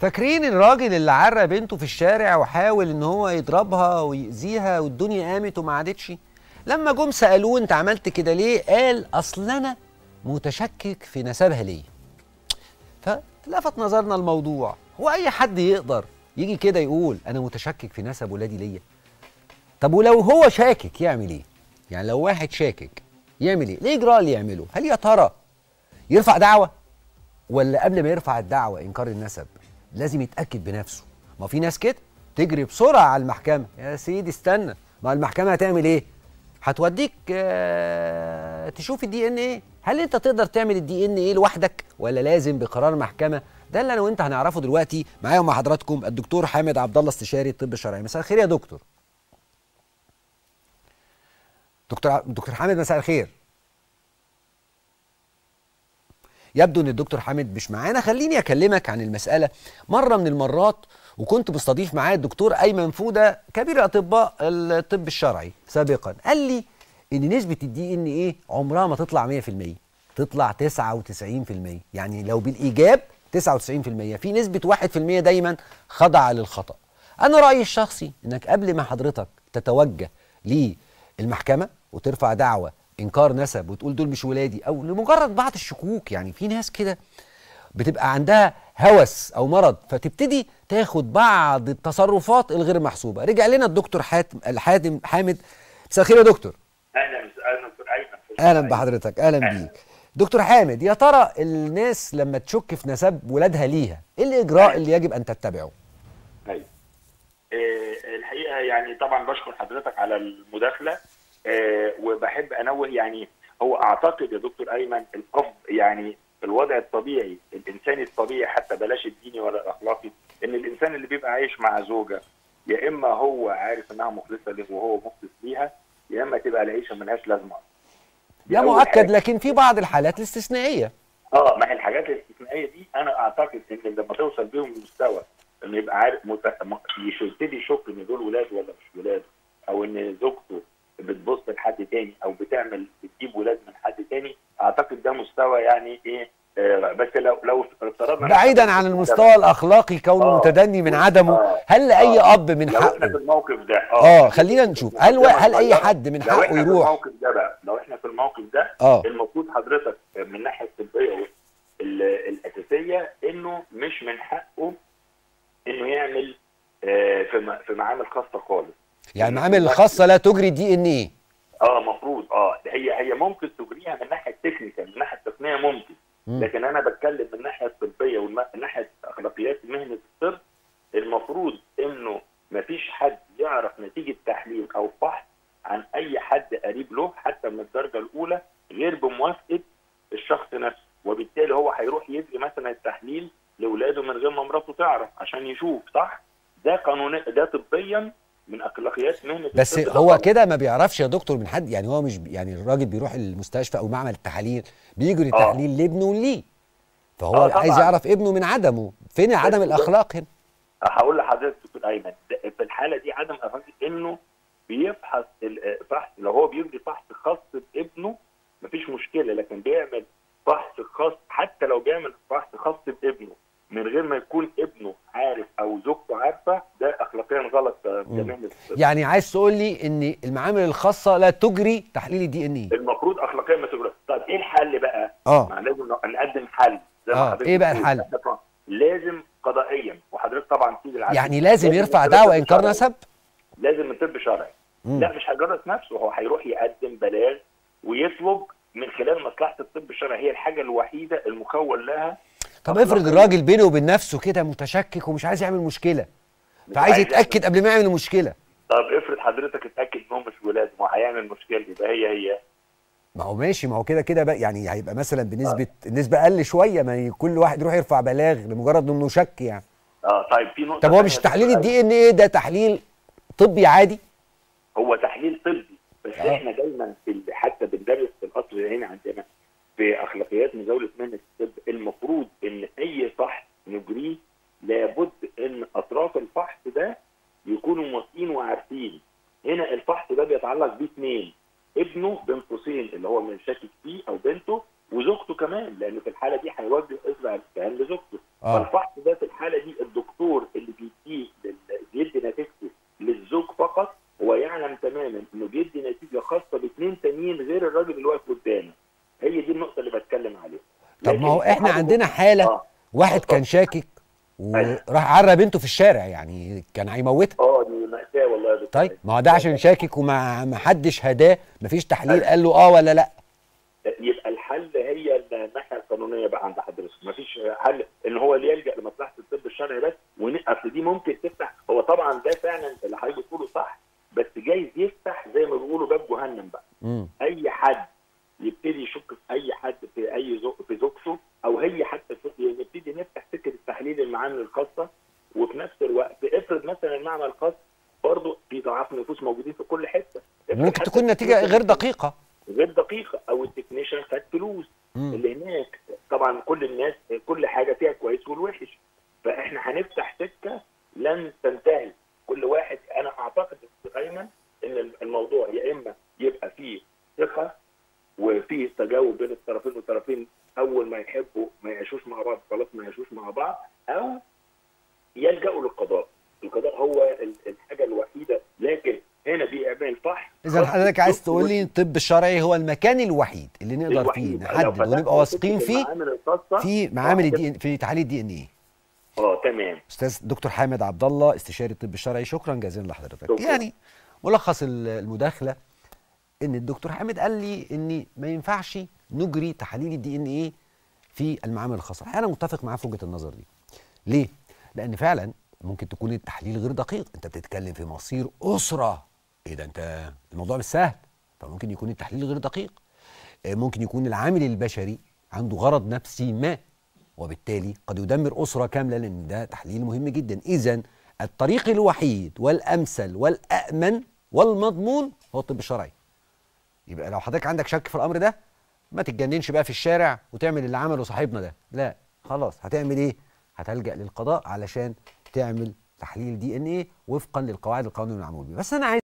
فاكرين الراجل اللي عرى بنته في الشارع وحاول ان هو يضربها ويأذيها والدنيا قامت وما عادتش؟ لما جم سألوه انت عملت كده ليه؟ قال اصل انا متشكك في نسبها ليه. فلفت نظرنا الموضوع، هو اي حد يقدر يجي كده يقول انا متشكك في نسب ولادي ليا؟ طب ولو هو شاكك يعمل ايه؟ يعني لو واحد شاكك يعمل ايه؟ ايه الاجراء اللي يعمله؟ هل يا ترى يرفع دعوة؟ ولا قبل ما يرفع الدعوة انكار النسب لازم يتأكد بنفسه؟ ما في ناس كده تجري بسرعة على المحكمة. يا سيدي استنى، ما المحكمة هتعمل ايه؟ هتوديك تشوف الدي ان ايه. هل انت تقدر تعمل الدي ان ايه لوحدك ولا لازم بقرار محكمة؟ ده اللي انا وانت هنعرفه دلوقتي. معايا ومع حضراتكم الدكتور حامد عبد الله، استشاري الطب الشرعي. مساء الخير يا دكتور. دكتور حامد مساء الخير. يبدو ان الدكتور حامد مش معانا. خليني اكلمك عن المساله. مره من المرات وكنت مستضيف معاه الدكتور ايمن فوده كبير اطباء الطب الشرعي سابقا، قال لي ان نسبه الدي ان ايه عمرها ما تطلع 100%، تطلع 99%. يعني لو بالايجاب 99%، في نسبه 1% دايما خضع للخطا. انا رايي الشخصي انك قبل ما حضرتك تتوجه للمحكمه وترفع دعوه انكار نسب وتقول دول مش ولادي، او لمجرد بعض الشكوك، يعني في ناس كده بتبقى عندها هوس او مرض فتبتدي تاخد بعض التصرفات الغير محسوبه. رجع لنا الدكتور حامد. مساء الخير يا دكتور. اهلا دكتور ايمن. اهلا بحضرتك، اهلا بيك. دكتور حامد، يا ترى الناس لما تشك في نسب ولادها ليها ايه الاجراء اللي يجب ان تتبعه؟ ايوه الحقيقه يعني طبعا بشكر حضرتك على المداخله، وبحب انوه. يعني هو اعتقد يا دكتور ايمن الافضل يعني في الوضع الطبيعي الانساني الطبيعي، حتى بلاش الديني ولا الاخلاقي، ان الانسان اللي بيبقى عايش مع زوجه يا اما هو عارف انها مخلصه له وهو مخلص ليها، يا اما تبقى العيشه ملهاش لازمه. ده مؤكد، لكن في بعض الحالات الاستثنائيه. ما هي الحاجات الاستثنائيه دي انا اعتقد ان لما توصل بيهم لمستوى انه يبقى عارف يبتدي يشك ان دول ولاده ولا مش ولاده، او ان زوجته بتبص لحد تاني او بتجيب ولاد من حد تاني، اعتقد ده مستوى يعني ايه. بس لو افترضنا بعيدا عن المستوى الاخلاقي كونه متدني من عدمه، هل اي اب من حقه؟ لو احنا في الموقف ده خلينا نشوف هل اي حد من حقه يروح؟ لو احنا في الموقف ده بقى، لو احنا في الموقف ده المفروض حضرتك من الناحيه الطبيه الاساسيه انه مش من حقه انه يعمل في معامل خاصه خالص. يعني المعامل الخاصه لا تجري دي ان ايه؟ المفروض هي ممكن تجريها من الناحيه التكنيكال، من الناحيه التقنيه ممكن، لكن انا بتكلم من الناحيه الطبيه ومن ناحيه اخلاقيات مهنه الطب. المفروض انه مفيش حد يعرف نتيجه تحليل او فحص عن اي حد قريب له حتى من الدرجه الاولى غير بموافقه الشخص نفسه، وبالتالي هو هيروح يدي مثلا التحليل لاولاده من غير ما مراته تعرف عشان يشوف صح. ده قانونيا، ده طبيا من اخلاقيات مهنه الطب. بس هو كده ما بيعرفش يا دكتور من حد، يعني هو مش يعني الراجل بيروح المستشفى او معمل التحاليل بيجري التحليل لابنه وليه، فهو عايز يعرف ابنه من عدمه. فين عدم الاخلاق هنا؟ هقول لحضرتك دكتور ايمن، في الحاله دي عدم اخلاق انه بيفحص الفحص. لو هو بيجري فحص خاص بابنه مفيش مشكله، لكن بيعمل فحص خاص، حتى لو بيعمل فحص خاص بابنه من غير ما يكون ابنه عارف او زوجته عارفه، ده اخلاقيا غلط كمهنه. يعني عايز تقول لي ان المعامل الخاصه لا تجري تحليل الدي ان ايه؟ المفروض اخلاقيا ما تجري. طب ايه الحل بقى؟ لازم نقدم حل زي ما حضرتك ايه بقى الحل؟ لازم قضائيا، وحضرتك طبعا تيجي العدل، يعني لازم يرفع دعوى انكار نسب؟ لازم من طب شرعي. لا مش هيجرس نفسه، هو هيروح يقدم بلاغ ويطلب من خلال مصلحه الطب الشرعي، هي الحاجه الوحيده المخول لها. طب افرض الراجل بينه وبين نفسه كده متشكك ومش عايز يعمل مشكله، فعايز يتاكد قبل ما يعمل المشكله. طب افرض حضرتك اتاكد انهم مش ولاد، ما هيعمل مشكله، يبقى هي ما هو ماشي، ما هو كده بقى يعني هيبقى مثلا بنسبه النسبه اقل شويه، ما كل واحد يروح يرفع بلاغ لمجرد انه شك يعني. طيب في نقطه. طب هو مش تحليل الدي ان ايه ده تحليل طبي عادي؟ هو تحليل طبي، بس احنا دايما حتى بندرس في القصر هنا عندنا في اخلاقيات مزاوله مهنه الطب، المفروض ان اي فحص نجريه لابد ان اطراف الفحص ده يكونوا موافقين وعارفين. هنا الفحص ده بيتعلق بيه اثنين، ابنه بين قوسين اللي هو من شاكك فيه او بنته، وزوجته كمان، لان في الحاله دي هيوجه اصبع الاتهام لزوجته. فالفحص ده في الحاله دي ما هو احنا عندنا حاله واحد كان شاكك وراح عرى بنته في الشارع، يعني كان هيموتها. دي مأساة والله يا دكتور. طيب ما هو ده عشان شاكك وما حدش هداه، مفيش تحليل قال له ولا لا. يبقى الحل هي الناحيه القانونيه بقى عند حضرتك، مفيش حل ان هو اللي يلجا لمصلحه الطب الشرعي بس، اصل دي ممكن تفتح، هو طبعا ده فعلا اللي حضرتك بتقوله صح، بس جايز يفتح زي ما بيقولوا باب جهنم بقى. اي حد يبتدي يشك في اي حد في اي في زوجته، او هي حتى نبتدي نفتح سكه التحليل المعامل الخاصه، وفي نفس الوقت افرض مثلا المعمل الخاص برضه في ضعاف نفوس موجودين في كل حته، ممكن تكون نتيجه غير دقيقه او التكنيشن خد فلوس اللي هناك. طبعا كل الناس كل حاجه فيها كويس والوحش، فاحنا هنفتح سكه لن تنتهي. كل واحد، انا اعتقد دايما ان الموضوع يا اما يبقى فيه ثقه وفيه تجاوب بين الطرفين، والطرفين اول ما يحبوا ما يعيشوش مع بعض خلاص ما يعيشوش مع بعض، او يلجأوا للقضاء. القضاء هو الحاجه الوحيده، لكن هنا بيعمل فحص. اذا حضرتك عايز تقول لي الطب الشرعي هو المكان الوحيد اللي نقدر فيه نحدد ونبقى واثقين فيه في معامل في تحاليل دي ان ايه. تمام. استاذ دكتور حامد عبد الله، استشاري الطب الشرعي، شكرا جزيلا لحضرتك. يعني ملخص المداخله ان الدكتور حامد قال لي ان ما ينفعش نجري تحاليل الدي ان ايه في المعامل الخاصه. انا متفق معاه في وجهه النظر دي. ليه؟ لان فعلا ممكن تكون التحليل غير دقيق، انت بتتكلم في مصير اسره، ايه ده، انت الموضوع مش سهل، فممكن يكون التحليل غير دقيق. ممكن يكون العامل البشري عنده غرض نفسي ما، وبالتالي قد يدمر اسره كامله، لان ده تحليل مهم جدا. اذا الطريق الوحيد والامثل والامن والمضمون هو الطب الشرعي. يبقى لو حضرتك عندك شك في الامر ده ما تتجننش بقى في الشارع وتعمل اللي عمله صاحبنا ده، لا خلاص. هتعمل ايه؟ هتلجأ للقضاء علشان تعمل تحليل دي ان ايه وفقا للقواعد القانونيه المعمول بيه. بس انا عايز